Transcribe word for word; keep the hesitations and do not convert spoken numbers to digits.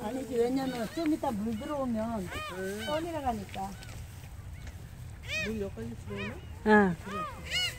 아니지, 왜냐면 좀 이따 물 들어오면 떠내려가니까. 물 여기까지 들어오나? 응. 들어왔어.